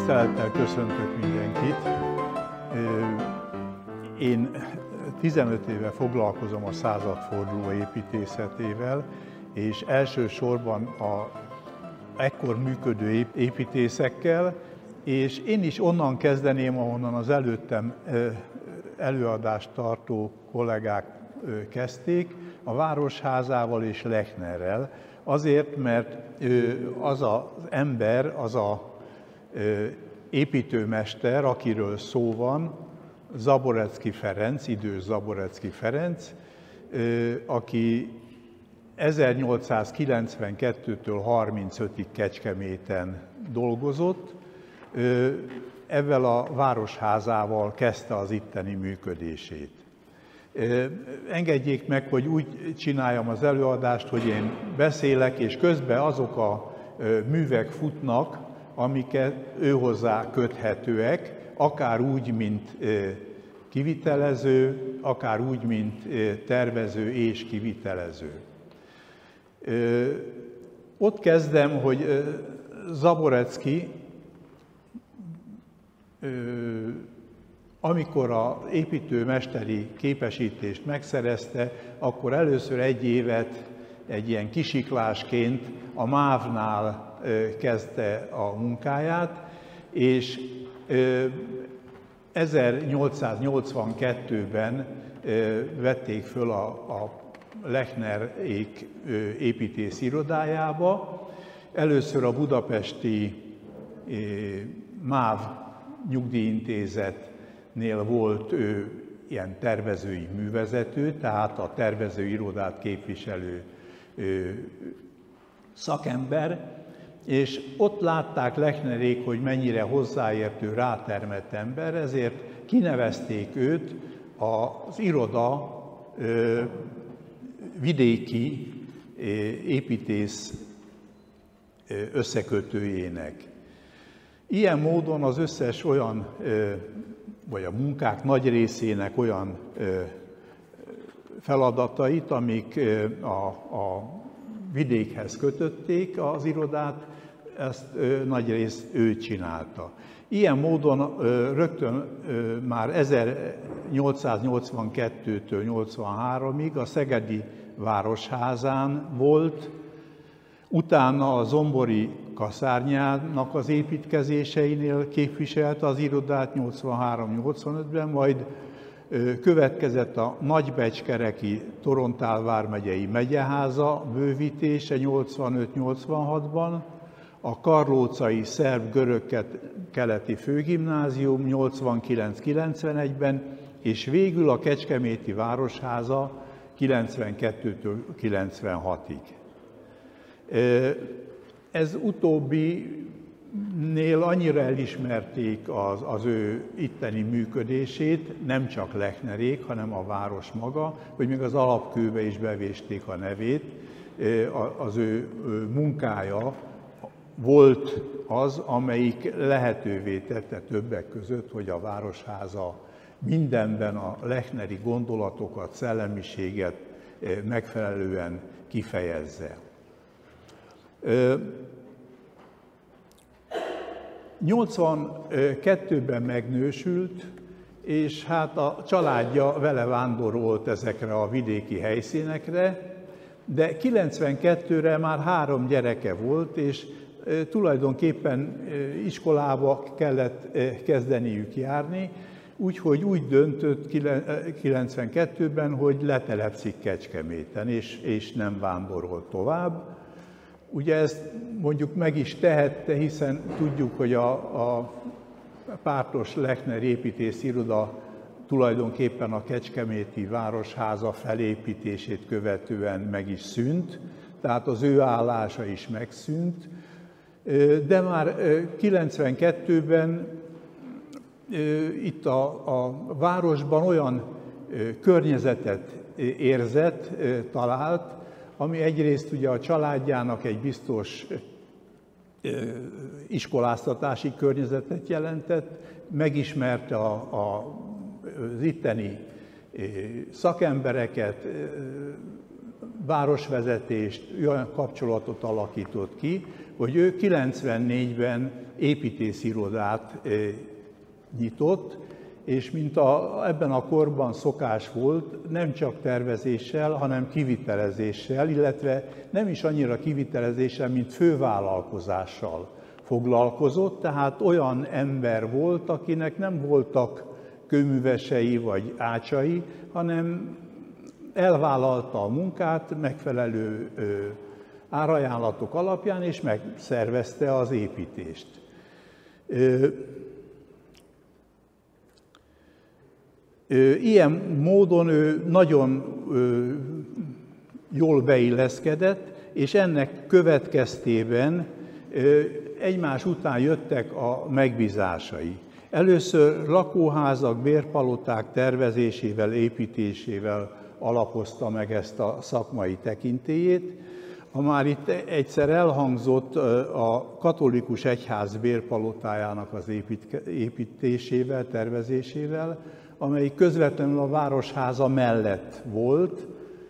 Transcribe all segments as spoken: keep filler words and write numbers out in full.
Tisztelettel köszöntök mindenkit. Én tizenöt éve foglalkozom a századforduló építészetével, és elsősorban a ekkor működő építészekkel, és én is onnan kezdeném, ahonnan az előttem előadást tartó kollégák kezdték, a Városházával és Lechnerrel. Azért, mert az az ember, az a építőmester, akiről szó van, Zaborecky Ferenc, idős Zaborecky Ferenc, aki ezernyolcszázkilencvenkettőtől harmincötig Kecskeméten dolgozott, ezzel a Városházával kezdte az itteni működését. Engedjék meg, hogy úgy csináljam az előadást, hogy én beszélek, és közben azok a művek futnak, amiket őhozzá köthetőek, akár úgy, mint kivitelező, akár úgy, mint tervező és kivitelező. Ott kezdem, hogy Zaborecky, amikor az építőmesteri képesítést megszerezte, akkor először egy évet egy ilyen kisiklásként a mávnál kezdte a munkáját, és ezernyolcszáznyolcvankettőben vették föl a, a Lechnerék építész irodájába. Először a budapesti MÁV nyugdíjintézetnél volt ő ilyen tervezői művezető, tehát a tervezőirodát képviselő szakember, és ott látták Lechnerék, hogy mennyire hozzáértő, rátermett ember, ezért kinevezték őt az iroda vidéki építész összekötőjének. Ilyen módon az összes olyan, vagy a munkák nagy részének olyan feladatait, amik a, a vidékhez kötötték az irodát, ezt nagy részt ő csinálta. Ilyen módon rögtön már ezernyolcszáznyolcvankettőtől nyolcvanháromig a Szegedi Városházán volt, utána a zombori kaszárnyának az építkezéseinél képviselte az irodát nyolcvanhárom-nyolcvanötben, majd következett a nagybecskereki Torontál vármegyei megyeháza bővítése nyolcvanöt-nyolcvanhatban, a karlócai szerb-görög keleti főgimnázium nyolcvankilenc-kilencvenegyben, és végül a kecskeméti Városháza kilencvenkettőtől kilencvenhatig. Ez utóbbinél annyira elismerték az, az ő itteni működését, nem csak Lechnerék, hanem a város maga, hogy még az alapkőbe is bevésték a nevét. Az ő munkája volt az, amelyik lehetővé tette többek között, hogy a Városháza mindenben a Lechneri gondolatokat, szellemiséget megfelelően kifejezze. nyolcvankettőben megnősült, és hát a családja vele vándorolt ezekre a vidéki helyszínekre, de kilencvenkettőre már három gyereke volt, és tulajdonképpen iskolába kellett kezdeniük járni, úgyhogy úgy döntött kilencvenkettőben, hogy letelepszik Kecskeméten, és, és nem vándorolt tovább. Ugye ezt mondjuk meg is tehette, hiszen tudjuk, hogy a, a pártos Lechner építésziroda tulajdonképpen a kecskeméti Városháza felépítését követően meg is szűnt, tehát az ő állása is megszűnt, de már kilencvenkettőben itt a, a városban olyan környezetet érzett, talált, ami egyrészt ugye a családjának egy biztos iskoláztatási környezetet jelentett, megismerte a, a, az itteni szakembereket, városvezetést, olyan kapcsolatot alakított ki, hogy ő kilencvennégyben építészirodát nyitott, és mint a, ebben a korban szokás volt, nem csak tervezéssel, hanem kivitelezéssel, illetve nem is annyira kivitelezéssel, mint fővállalkozással foglalkozott, tehát olyan ember volt, akinek nem voltak kőművesei vagy ácsai, hanem elvállalta a munkát megfelelő árajánlatok alapján, és megszervezte az építést. Ilyen módon ő nagyon jól beilleszkedett, és ennek következtében egymás után jöttek a megbízásai. Először lakóházak, bérpaloták tervezésével, építésével alapozta meg ezt a szakmai tekintélyét. Ha már itt egyszer elhangzott a katolikus egyház bérpalotájának az építésével, tervezésével, amely közvetlenül a városháza mellett volt,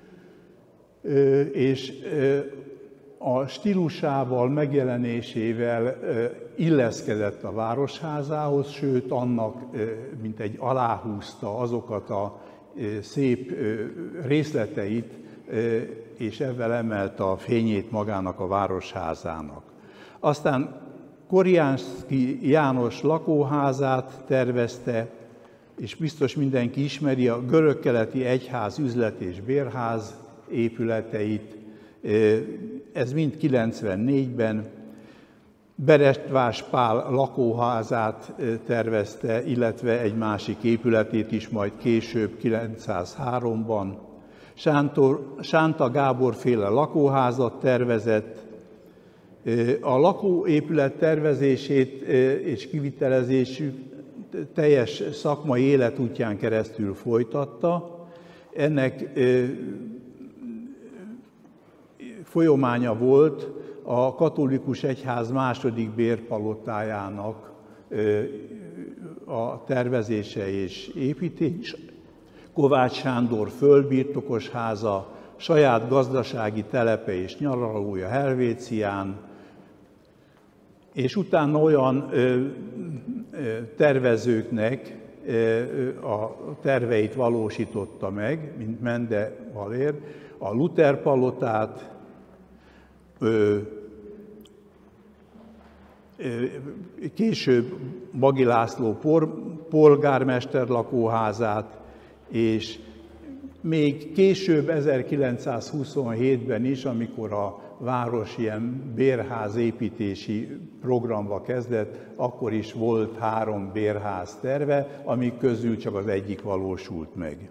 és a stílusával, megjelenésével illeszkedett a városházához, sőt annak mint egy aláhúzta azokat a szép részleteit, és ezzel emelte a fényét magának a városházának. Aztán Koriánszky János lakóházát tervezte, és biztos mindenki ismeri a görögkeleti egyház üzlet és bérház épületeit, ez mind kilencvennégyben. Berestvás Pál lakóházát tervezte, illetve egy másik épületét is majd később, kilencszázháromban. Sántor, Sánta Gábor féle lakóházat tervezett. A lakóépület tervezését és kivitelezésük teljes szakmai életútján keresztül folytatta. Ennek folyamánya volt a katolikus egyház második bérpalotájának a tervezése és építés. Kovács Sándor földbirtokos háza, saját gazdasági telepe és nyaralója Helvécián, és utána olyan tervezőknek a terveit valósította meg, mint Mende Valér, a Luther palotát, később Bagi László polgármester lakóházát, és még később ezerkilencszázhuszonhétben is, amikor a város ilyen bérházépítési programba kezdett, akkor is volt három bérház terve, amik közül csak az egyik valósult meg.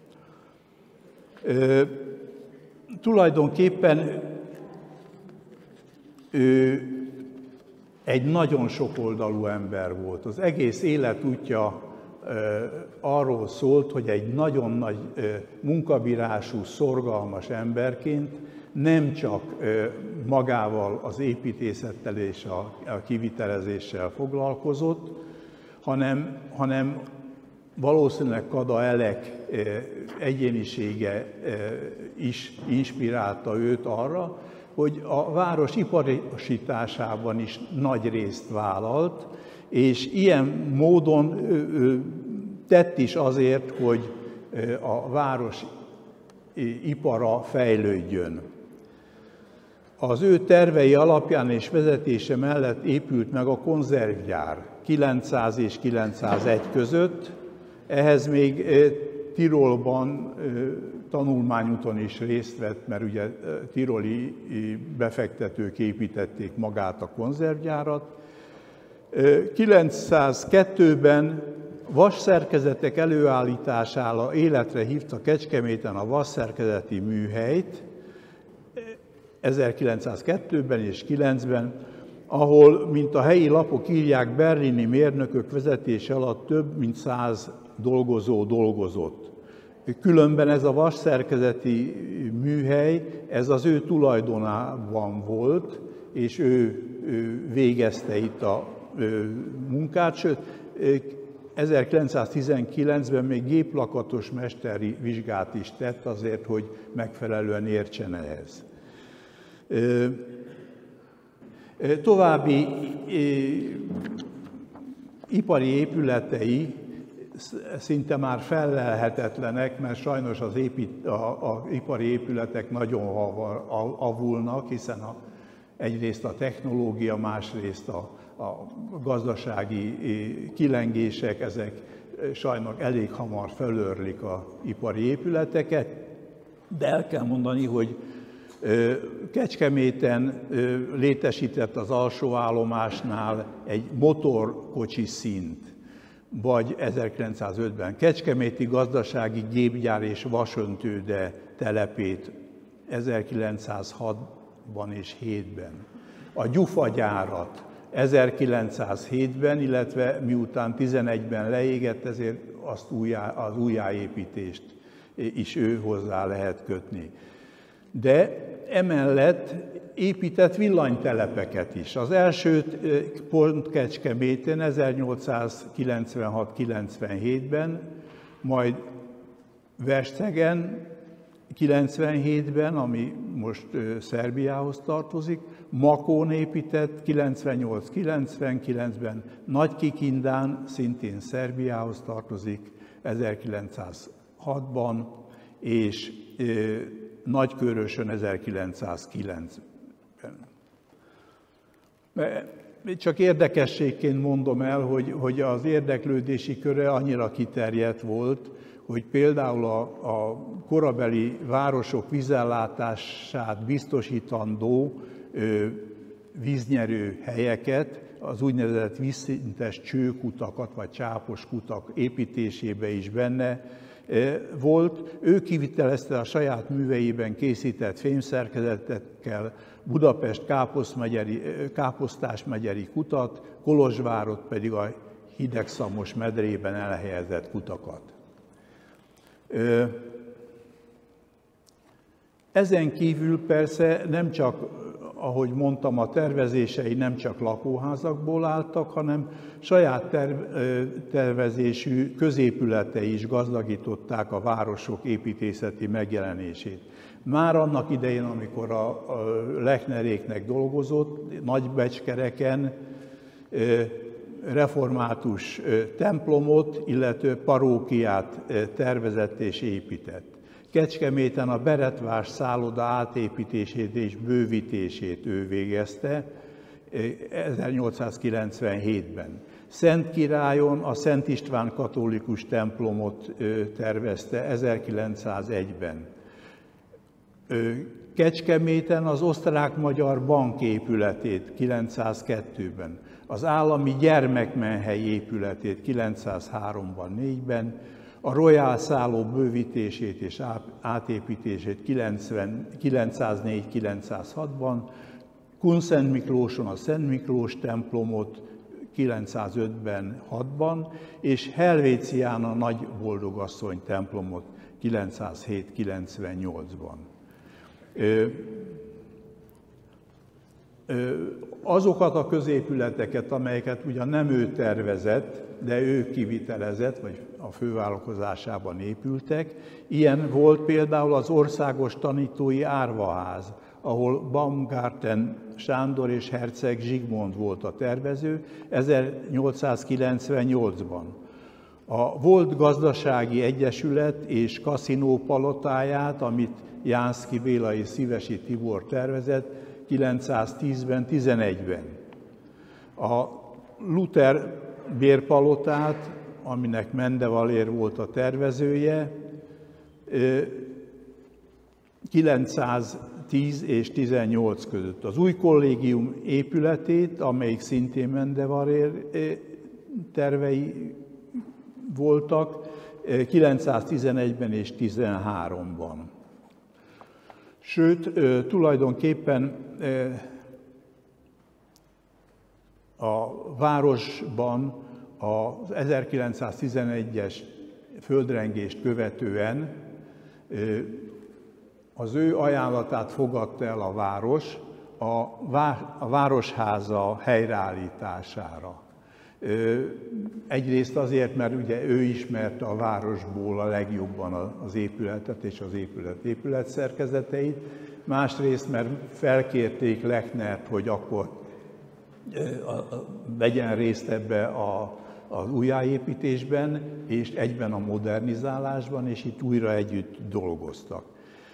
E, tulajdonképpen ő egy nagyon sokoldalú ember volt. Az egész életútja arról szólt, hogy egy nagyon nagy munkabírású, szorgalmas emberként nem csak magával az építészettel és a kivitelezéssel foglalkozott, hanem, hanem valószínűleg Kada Elek egyénisége is inspirálta őt arra, hogy a város iparosításában is nagy részt vállalt, és ilyen módon tett is azért, hogy a város ipara fejlődjön. Az ő tervei alapján és vezetése mellett épült meg a konzervgyár kilencszáz és kilencszázegy között, ehhez még Tirolban tanulmányúton is részt vett, mert ugye tiroli befektetők építették magát a konzervgyárat. kilencszázkettőben vasszerkezetek előállítására életre hívta Kecskeméten a vasszerkezeti műhelyt, ezerkilencszázkettőben és kilencben, ahol, mint a helyi lapok írják, berlini mérnökök vezetése alatt több mint száz dolgozó dolgozott. Különben ez a vasszerkezeti műhely, ez az ő tulajdonában volt, és ő, ő végezte itt a munkát, sőt, ezerkilencszáztizenkilencben még géplakatos mesteri vizsgát is tett azért, hogy megfelelően értsen ehhez. További ipari épületei szinte már fellelhetetlenek, mert sajnos az épít, a, a ipari épületek nagyon avulnak, hiszen a, egyrészt a technológia, másrészt a, a gazdasági kilengések, ezek sajnos elég hamar felőrlik az ipari épületeket, de el kell mondani, hogy Kecskeméten létesített az alsó állomásnál egy motorkocsi szint, vagy ezerkilencszázötben Kecskeméti gazdasági gépgyár és vasöntőde telepét ezerkilencszázhatban és hétben, a gyufagyárat ezerkilencszázhétben, illetve miután tizenegyben leégett, ezért azt újjá, az újjáépítést is ő hozzá lehet kötni. De emellett épített villanytelepeket is. Az elsőt pont Kecskeméten ezernyolcszázkilencvenhat kilencvenhétben, majd Veszpregen kilencvenhétben, ami most Szerbiához tartozik, Makón épített kilencvennyolc kilencvenkilencben, Nagykikindán, szintén Szerbiához tartozik ezerkilencszázhatban, és Nagykőrösön ezerkilencszázkilencben. Csak érdekességként mondom el, hogy, hogy az érdeklődési köre annyira kiterjedt volt, hogy például a, a korabeli városok vízellátását biztosítandó ö, víznyerő helyeket, az úgynevezett vízszintes csőkutakat vagy csápos kutak építésébe is benne volt. Ő kivitelezte a saját műveiben készített fémszerkezetekkel Budapest Káposztás megyeri kutat, Kolozsvárot pedig a Hidegszamos medrében elhelyezett kutakat. Ezen kívül persze nem csak, ahogy mondtam, a tervezései nem csak lakóházakból álltak, hanem saját tervezésű középületei is gazdagították a városok építészeti megjelenését. Már annak idején, amikor a Lechneréknek dolgozott, Nagybecskereken református templomot, illetve parókiát tervezett és épített. Kecskeméten a Beretvás szálloda átépítését és bővítését ő végezte ezernyolcszázkilencvenhétben. Szentkirályon a Szent István katolikus templomot tervezte ezerkilencszázegyben. Kecskeméten az Osztrák-Magyar Bank épületét kilencszázkettőben, az Állami Gyermekmenhely épületét kilencszázháromban, négyben, a Royal szálló bővítését és átépítését kilencszáznégy kilencszázhatban, Kunszent Miklóson a Szent Miklós templomot kilencszázötben hatban, és Helvécián a Nagy Boldogasszony templomot kilencszázhét kilencvennyolcban. Azokat a középületeket, amelyeket ugyan nem ő tervezett, de ő kivitelezett, vagy a fővállalkozásában épültek. Ilyen volt például az Országos Tanítói Árvaház, ahol Baumgarten Sándor és Herceg Zsigmond volt a tervező ezernyolcszázkilencvennyolcban. A volt Gazdasági Egyesület és Kaszinó palotáját, amit Jánszky Béla és Szívesi Tibor tervezett, kilencszáztízben, tizenegyben. A Luther bérpalotát, aminek Mendevalér volt a tervezője, kilencszáztíz és tizennyolc között. Az új kollégium épületét, amelyik szintén Mendevalér tervei voltak, kilencszáztizenegyben és tizenháromban. Sőt, tulajdonképpen a városban az ezerkilencszáztizenegyes földrengést követően az ő ajánlatát fogadta el a város a városháza helyreállítására. Egyrészt azért, mert ugye ő ismerte a városból a legjobban az épületet és az épület épületszerkezeteit, másrészt, mert felkérték Lechnert, hogy akkor vegyen részt ebbe a, az újjáépítésben, és egyben a modernizálásban, és itt újra együtt dolgoztak.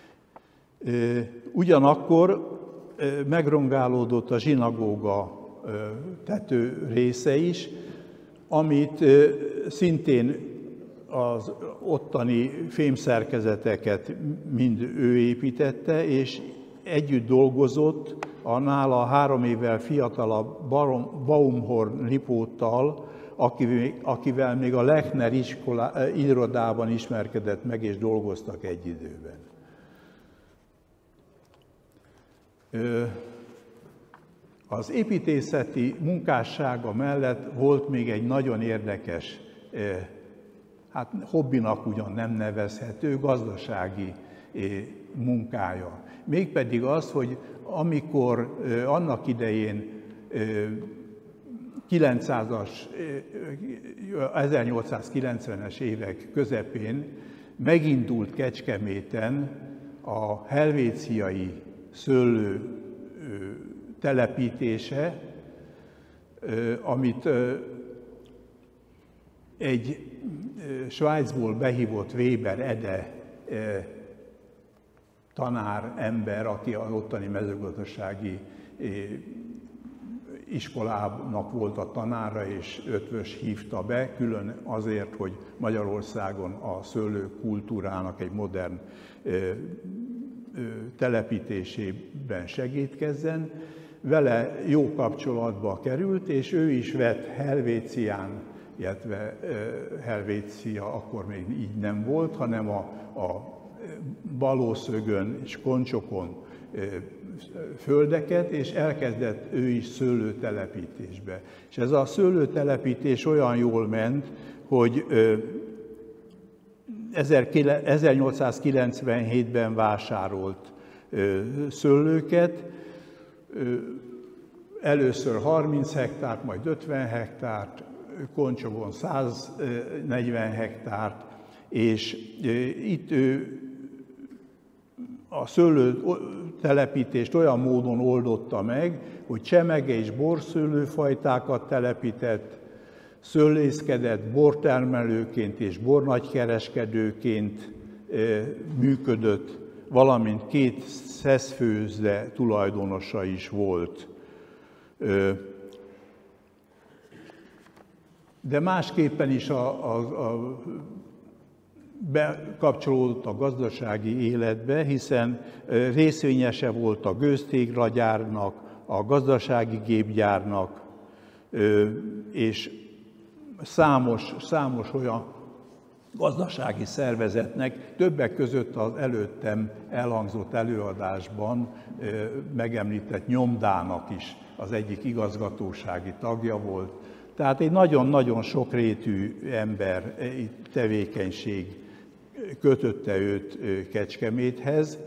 Ugyanakkor megrongálódott a zsinagóga tető része is, amit szintén az ottani fémszerkezeteket mind ő építette, és együtt dolgozott a nála három évvel fiatalabb Baumhorn Lipóttal, akivel még a Lechner iskola, irodában ismerkedett meg, és dolgoztak egy időben. Az építészeti munkássága mellett volt még egy nagyon érdekes, hát hobbinak ugyan nem nevezhető, gazdasági munkája. Mégpedig az, hogy amikor annak idején kilencszázas, ezernyolcszázkilencvenes évek közepén megindult Kecskeméten a helvéciai szőlő telepítése, amit egy Svájcból behívott Weber Ede tanár ember, aki az ottani mezőgazdasági iskolának volt a tanára, és ötvös hívta be, külön azért, hogy Magyarországon a szőlőkultúrának egy modern telepítésében segítkezzen. Vele jó kapcsolatba került, és ő is vett Helvécián, illetve Helvécia akkor még így nem volt, hanem a, a Balószögön és Koncsokon földeket, és elkezdett ő is szőlőtelepítésbe. És ez a szőlőtelepítés olyan jól ment, hogy ezernyolcszázkilencvenhétben vásárolt szőlőket, először harminc hektárt, majd ötven hektárt, Koncsogon száznegyven hektárt, és itt ő a szőlőtelepítést olyan módon oldotta meg, hogy csemege és borszőlőfajtákat telepített, szőlészkedett, bortermelőként és bornagykereskedőként működött, valamint két szeszfőzde tulajdonosa is volt. De másképpen is a, a, a bekapcsolódott a gazdasági életbe, hiszen részvényese volt a gőztéglagyárnak, a gazdasági gépgyárnak, és számos, számos olyan gazdasági szervezetnek, többek között az előttem elhangzott előadásban megemlített nyomdának is az egyik igazgatósági tagja volt. Tehát egy nagyon-nagyon sokrétű ember tevékenység kötötte őt Kecskeméthez.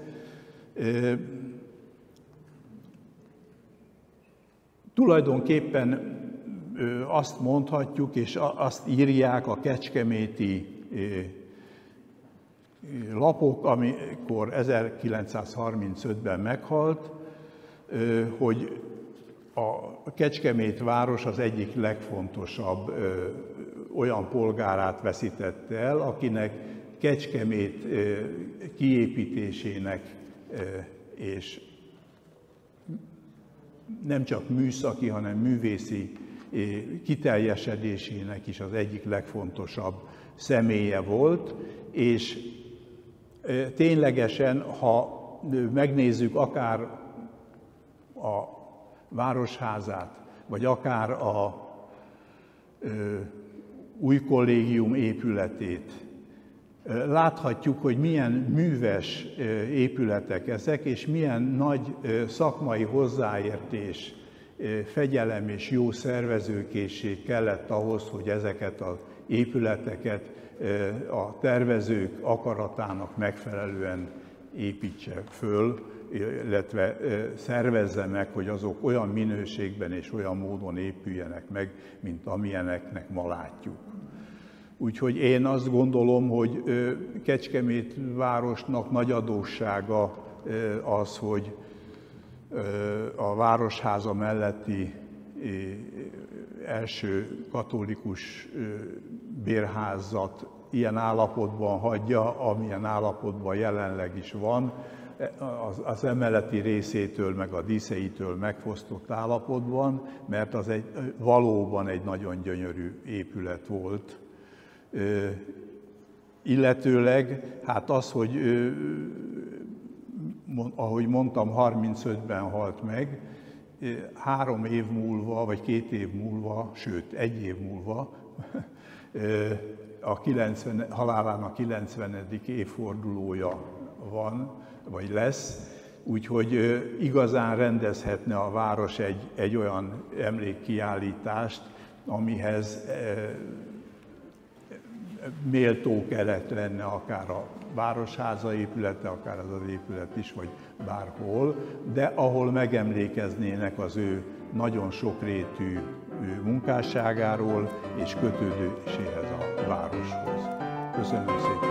Tulajdonképpen azt mondhatjuk, és azt írják a kecskeméti lapok, amikor ezerkilencszázharmincötben meghalt, hogy a Kecskemét város az egyik legfontosabb olyan polgárát veszítette el, akinek Kecskemét kiépítésének és nem csak műszaki, hanem művészi kiteljesedésének is az egyik legfontosabb személye volt, és ténylegesen, ha megnézzük akár a Városházát, vagy akár a új kollégium épületét, láthatjuk, hogy milyen műves épületek ezek, és milyen nagy szakmai hozzáértés, fegyelem és jó szervezőkészség kellett ahhoz, hogy ezeket az épületeket a tervezők akaratának megfelelően építse föl, illetve szervezze meg, hogy azok olyan minőségben és olyan módon épüljenek meg, mint amilyeneknek ma látjuk. Úgyhogy én azt gondolom, hogy Kecskemét városnak nagy adóssága az, hogy a Városháza melletti első katolikus bérházat ilyen állapotban hagyja, amilyen állapotban jelenleg is van, az, az emeleti részétől, meg a díszeitől megfosztott állapotban, mert az egy, valóban egy nagyon gyönyörű épület volt. Illetőleg, hát az, hogy ahogy mondtam, harmincötben halt meg, három év múlva, vagy két év múlva, sőt, egy év múlva, a kilencven, halálának kilencvenedik évfordulója van, vagy lesz, úgyhogy igazán rendezhetne a város egy, egy olyan emlékkiállítást, amihez méltó kelet lenne akár a Városháza épülete, akár az az épület is, vagy bárhol, de ahol megemlékeznének az ő nagyon sokrétű munkásságáról és kötődéséhez a városhoz. Köszönöm szépen!